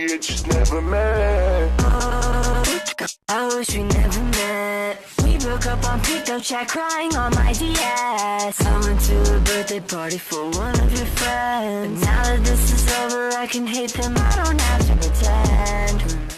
had just never met. I wish we never met. We broke up on pick-up chat, crying on my DS. I went to a birthday party for one of your friends. But now that this is over, I can hate them, I don't have to pretend.